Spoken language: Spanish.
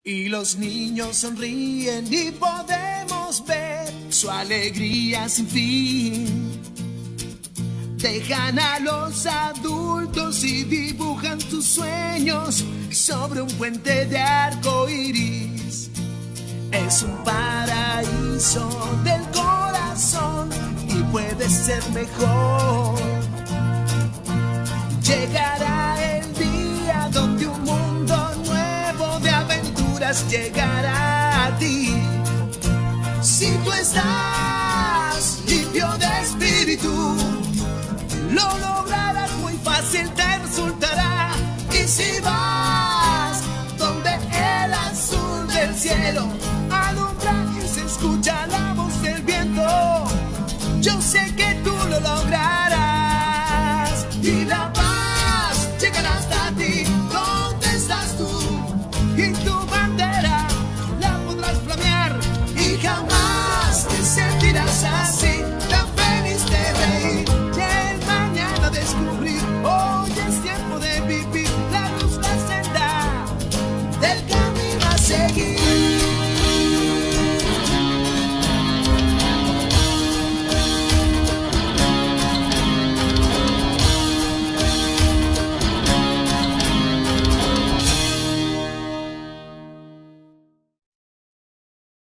Y los niños sonríen y podemos ver su alegría sin fin. Dejan a los adultos y dibujan tus sueños sobre un puente de arco iris. Es un paraíso del corazón y puede ser mejor. Llegará el día donde un mundo nuevo de aventuras llegará a ti. Si tú estás limpio de espíritu, lo lograrás, muy fácil te resultará. Y si vas donde el azul del cielo